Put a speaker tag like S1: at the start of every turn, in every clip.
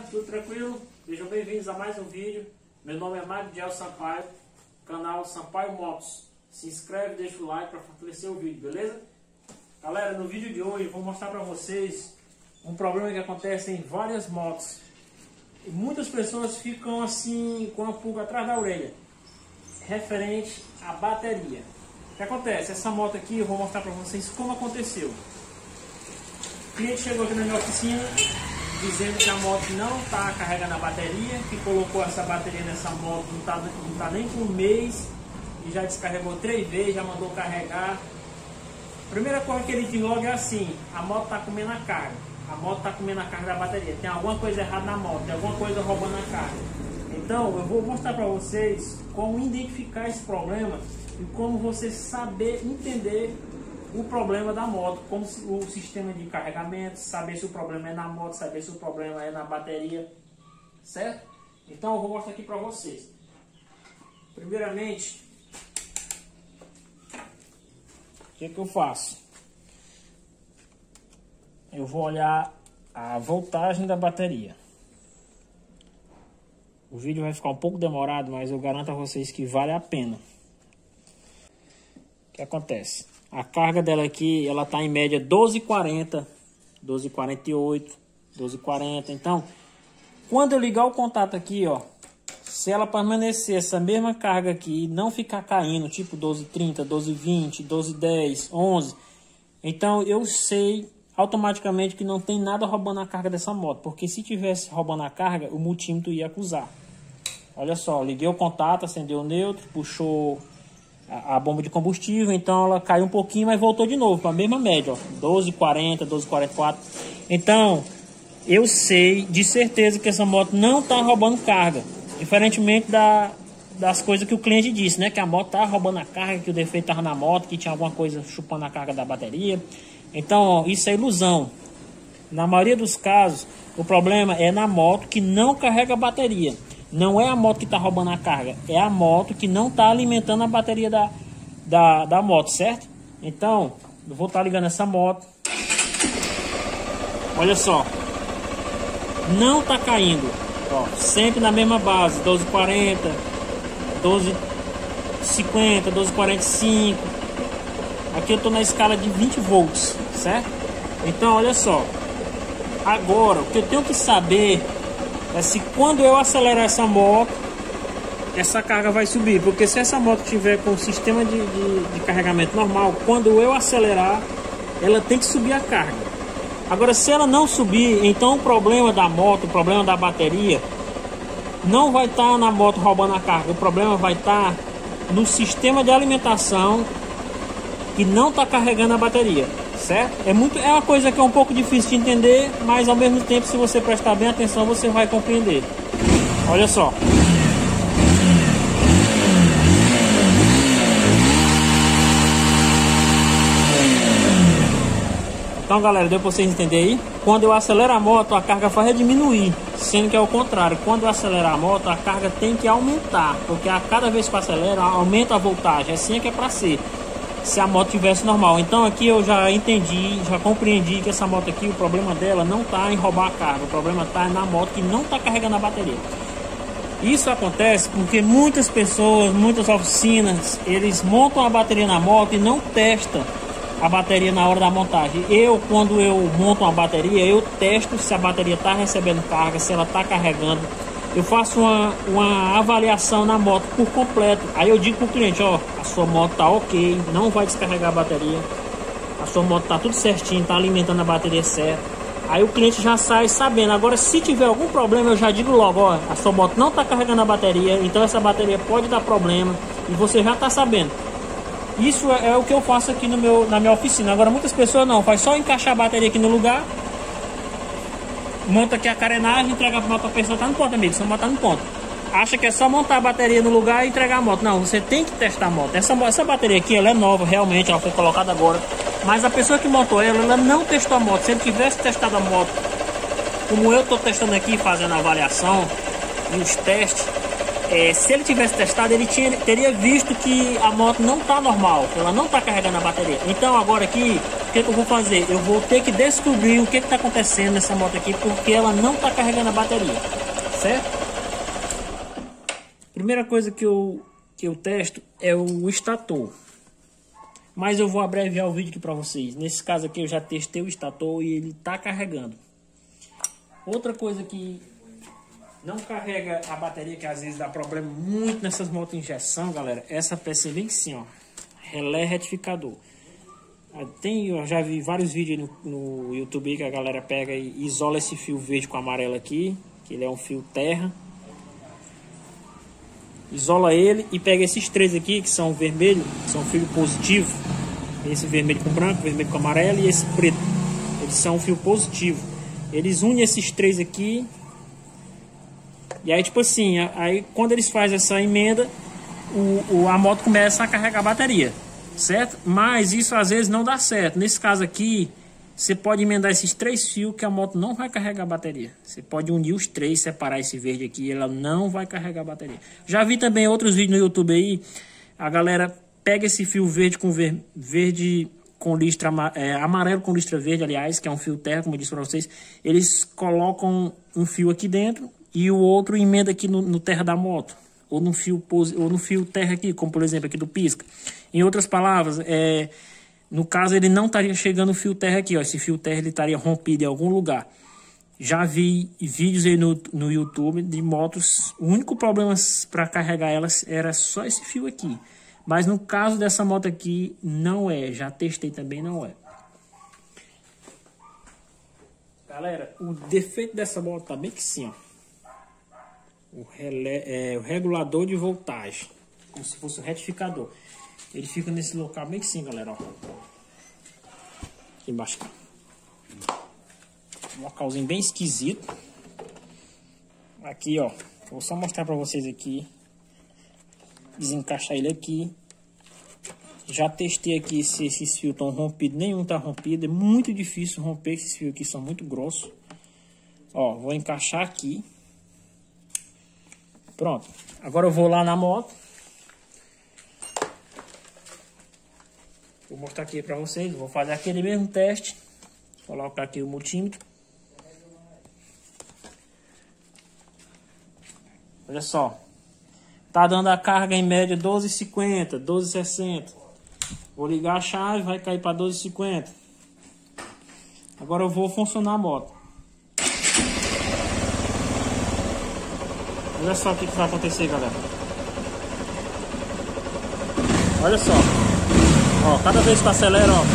S1: tudo tranquilo? Sejam bem-vindos a mais um vídeo. Meu nome é Magdiel Sampaio, canal Sampaio Motos. Se inscreve, deixa o like para fortalecer o vídeo, beleza? Galera, no vídeo de hoje eu vou mostrar para vocês um problema que acontece em várias motos. E muitas pessoas ficam assim com a pulga atrás da orelha, referente à bateria. O que acontece? Essa moto aqui eu vou mostrar para vocês como aconteceu. O cliente chegou aqui na minha oficina dizendo que a moto não está carregando a bateria, que colocou essa bateria nessa moto, não tá nem com um mês e já descarregou 3 vezes, já mandou carregar. Primeira coisa que ele diz logo é assim: a moto está comendo a carga. A moto está comendo a carga da bateria. Tem alguma coisa errada na moto, tem alguma coisa roubando a carga. Então eu vou mostrar para vocês como identificar esse problema e como você saber entender o problema da moto, como o sistema de carregamento, saber se o problema é na moto, saber se o problema é na bateria, certo? Então eu vou mostrar aqui para vocês. Primeiramente, o que eu faço? Eu vou olhar a voltagem da bateria. O vídeo vai ficar um pouco demorado, mas eu garanto a vocês que vale a pena. O que acontece? A carga dela aqui, ela tá em média 12,40, 12,48, 12,40. Então, quando eu ligar o contato aqui, ó, se ela permanecer essa mesma carga aqui e não ficar caindo, tipo 12,30, 12,20, 12,10, 11, então eu sei automaticamente que não tem nada roubando a carga dessa moto, porque se tivesse roubando a carga, o multímetro ia acusar. Olha só, liguei o contato, acendeu o neutro, puxou a bomba de combustível, então ela caiu um pouquinho, mas voltou de novo para a mesma média, ó, 12,40, 12,44. Então, eu sei de certeza que essa moto não está roubando carga, diferentemente das coisas que o cliente disse, né? Que a moto tá roubando a carga, que o defeito estava na moto, que tinha alguma coisa chupando a carga da bateria. Então, ó, isso é ilusão. Na maioria dos casos, o problema é na moto que não carrega a bateria. Não é a moto que está roubando a carga, é a moto que não está alimentando a bateria da moto, certo? Então, eu vou estar ligando essa moto. Olha só, não está caindo, ó, sempre na mesma base, 12,40, 12,50, 12,45. Aqui eu estou na escala de 20 volts, certo? Então, olha só, agora o que eu tenho que saber é se quando eu acelerar essa moto, essa carga vai subir. Porque se essa moto tiver com o sistema de carregamento normal, quando eu acelerar, ela tem que subir a carga. Agora, se ela não subir, então o problema da moto, o problema da bateria, não vai estar na moto roubando a carga. O problema vai estar no sistema de alimentação que não está carregando a bateria. Certo? É uma coisa que é um pouco difícil de entender, mas ao mesmo tempo, se você prestar bem atenção, você vai compreender. Olha só. Então, galera, deu para vocês entenderem aí? Quando eu acelero a moto, a carga vai diminuir, sendo que é o contrário. Quando eu acelerar a moto, a carga tem que aumentar, porque a cada vez que eu acelero, aumenta a voltagem. Assim é que é para ser, se a moto tivesse normal. Então aqui eu já entendi, já compreendi que essa moto aqui, o problema dela não está em roubar a carga, o problema está na moto que não está carregando a bateria. Isso acontece porque muitas pessoas, muitas oficinas, eles montam a bateria na moto e não testam a bateria na hora da montagem. Quando eu monto uma bateria, eu testo se a bateria está recebendo carga, se ela está carregando. Eu faço uma avaliação na moto por completo. Aí eu digo para o cliente, ó, a sua moto tá ok, não vai descarregar a bateria. A sua moto tá tudo certinho, tá alimentando a bateria certa. Aí o cliente já sai sabendo. Agora, se tiver algum problema, eu já digo logo, ó, a sua moto não tá carregando a bateria, então essa bateria pode dar problema e você já tá sabendo. Isso é o que eu faço aqui na minha oficina. Agora, muitas pessoas não, faz só encaixar a bateria aqui no lugar, monta aqui a carenagem, entrega a moto para a pessoa, tá no ponto, amigo, só botar no ponto. Acha que é só montar a bateria no lugar e entregar a moto. Não, você tem que testar a moto. Essa bateria aqui, ela é nova, realmente, ela foi colocada agora. Mas a pessoa que montou ela não testou a moto. Se ele tivesse testado a moto, como eu estou testando aqui, fazendo a avaliação e os testes, se ele tivesse testado, ele teria visto que a moto não está normal, ela não está carregando a bateria. Então agora aqui, o que eu vou fazer? Eu vou ter que descobrir o que está acontecendo nessa moto aqui, porque ela não está carregando a bateria, certo? Primeira coisa que eu testo é o estator. Mas eu vou abreviar o vídeo aqui para vocês. Nesse caso aqui eu já testei o estator e ele está carregando. Outra coisa que não carrega a bateria, que às vezes dá problema muito nessas motos injeção, galera, essa peça vem assim, ó, relé retificador. Eu já vi vários vídeos no YouTube que a galera pega e isola esse fio verde com amarelo aqui, que ele é um fio terra. Isola ele e pega esses três aqui, que são vermelho, que são fio positivo. Esse vermelho com branco, vermelho com amarelo e esse preto. Eles são fio positivo. Eles unem esses três aqui. E aí, tipo assim, aí quando eles fazem essa emenda, a moto começa a carregar a bateria, certo? Mas isso às vezes não dá certo. Nesse caso aqui, você pode emendar esses três fios que a moto não vai carregar a bateria. Você pode unir os três, separar esse verde aqui e ela não vai carregar a bateria. Já vi também outros vídeos no YouTube aí, a galera pega esse fio verde com verde com listra amarelo com listra verde, aliás, que é um fio terra, como eu disse para vocês. Eles colocam um fio aqui dentro e o outro emenda aqui no terra da moto, ou no fio terra aqui, como por exemplo aqui do pisca. Em outras palavras, no caso ele não estaria chegando o fio terra aqui, ó, esse fio terra ele estaria rompido em algum lugar. Já vi vídeos aí no YouTube de motos, o único problema para carregar elas era só esse fio aqui. Mas no caso dessa moto aqui não é, já testei também, não é. Galera, o defeito dessa moto tá bem que sim, ó. O regulador de voltagem, como se fosse o retificador. Ele fica nesse local bem que sim, galera, ó. Aqui embaixo. Um localzinho bem esquisito. Aqui, ó. Vou só mostrar pra vocês aqui. Desencaixar ele aqui. Já testei aqui se esses fios estão rompidos. Nenhum tá rompido. É muito difícil romper esses fios aqui, são muito grossos. Ó, vou encaixar aqui. Pronto. Agora eu vou lá na moto. Vou mostrar aqui pra vocês. Vou fazer aquele mesmo teste. Vou colocar aqui o multímetro. Olha só. Tá dando a carga em média 12,50, 12,60. Vou ligar a chave, vai cair para 12,50. Agora eu vou funcionar a moto. Olha só o que vai acontecer, galera. Olha só. Ó, cada vez que eu acelero, ó.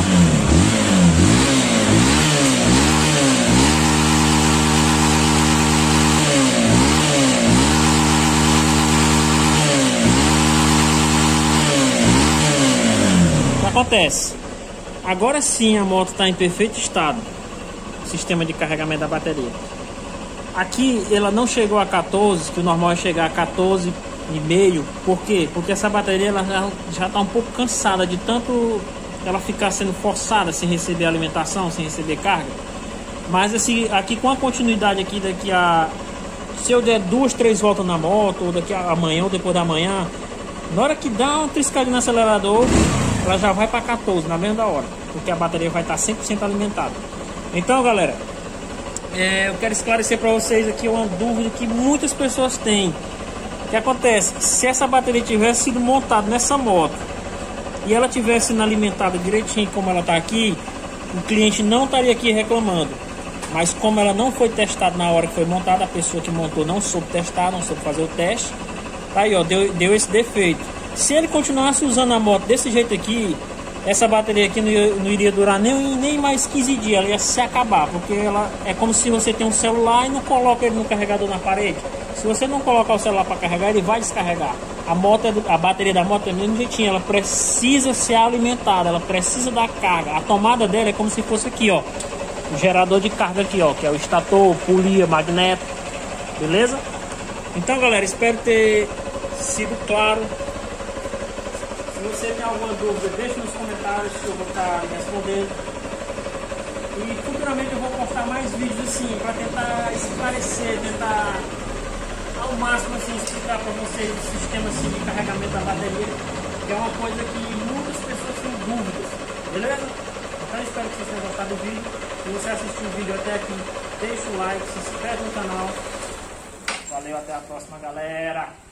S1: Acontece. Agora sim a moto está em perfeito estado. Sistema de carregamento da bateria. Aqui ela não chegou a 14, que o normal é chegar a 14,5. Por quê? Porque essa bateria ela já está um pouco cansada de tanto ela ficar sendo forçada sem receber alimentação, sem receber carga. Mas assim, aqui com a continuidade aqui daqui a... Se eu der 2, 3 voltas na moto, ou daqui a amanhã ou depois da manhã, na hora que dá uma triscadinha no acelerador, ela já vai para 14 na mesma hora, porque a bateria vai estar 100% alimentada. Então, galera, eu quero esclarecer para vocês aqui uma dúvida que muitas pessoas têm. O que acontece? Se essa bateria tivesse sido montada nessa moto e ela tivesse sido alimentada direitinho como ela está aqui, o cliente não estaria aqui reclamando. Mas como ela não foi testada na hora que foi montada, a pessoa que montou não soube testar, não soube fazer o teste, tá aí, ó, deu esse defeito. Se ele continuasse usando a moto desse jeito aqui, essa bateria aqui não iria durar nem mais 15 dias, ela ia se acabar, porque ela é como se você tem um celular e não coloca ele no carregador na parede. Se você não colocar o celular para carregar, ele vai descarregar. A bateria da moto é do mesmo jeitinho, ela precisa ser alimentada, ela precisa dar carga. A tomada dela é como se fosse aqui, ó, o gerador de carga aqui, ó, que é o estator, polia, magneto, beleza? Então, galera, espero ter sido claro. Se você tem alguma dúvida, deixe nos comentários que eu vou estar respondendo. E futuramente eu vou postar mais vídeos assim, para tentar esclarecer, tentar ao máximo assim, explicar para vocês o sistema assim, de carregamento da bateria, que é uma coisa que muitas pessoas têm dúvidas, beleza? Então espero que vocês tenham gostado do vídeo. Se você assistiu o vídeo até aqui, deixa o like, se inscreve no canal. Valeu, até a próxima, galera!